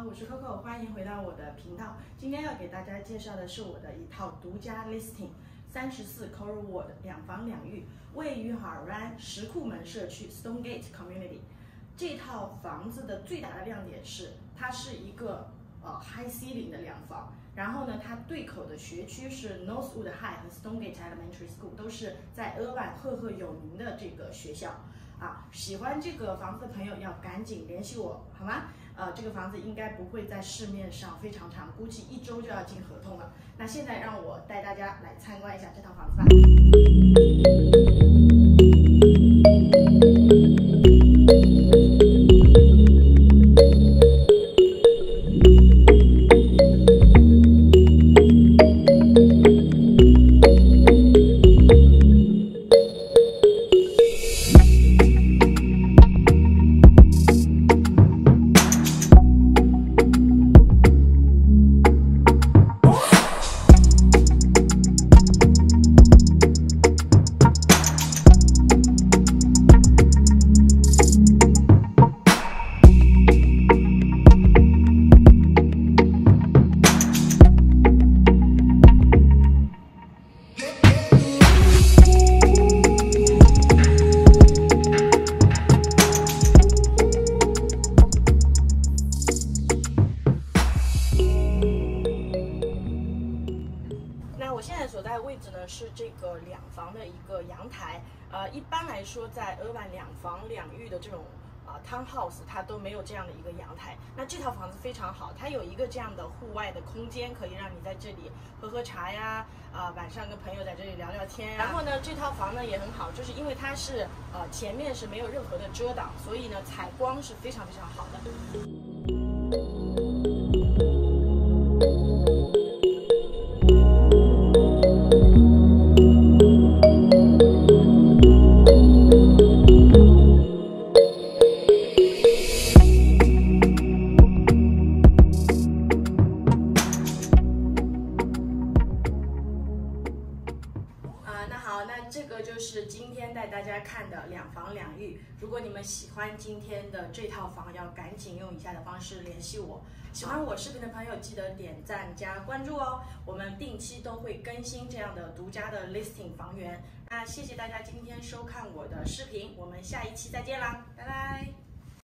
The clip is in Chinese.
我是 Coco， 欢迎回到我的频道。今天要给大家介绍的是我的一套独家 listing，34 Coralwood 2房2浴，位于 Irvine 石库门社区 Stonegate Community。这套房子的最大的亮点是，它是一个high ceiling 的2房，然后呢，它对口的学区是 Northwood High 和 Stonegate Elementary School， 都是在Irvine赫赫有名的这个学校。喜欢这个房子的朋友要赶紧联系我，好吗？这个房子应该不会在市面上非常长，估计1周就要进合同了。那现在让我带大家来参观一下这套房子吧。我现在所在的位置呢是这个2房的一个阳台，一般来说在Irvine2房2浴的这种townhouse， 它都没有这样的一个阳台。那这套房子非常好，它有一个这样的户外的空间，可以让你在这里喝茶呀，晚上跟朋友在这里聊聊天。然后呢，这套房呢也很好，就是因为它是前面是没有任何的遮挡，所以呢采光是非常非常好的。那这个就是今天带大家看的2房2浴。如果你们喜欢今天的这套房，要赶紧用以下的方式联系我。喜欢我视频的朋友，记得点赞加关注哦。我们定期都会更新这样的独家的 listing 房源。那谢谢大家今天收看我的视频，我们下一期再见啦，拜拜。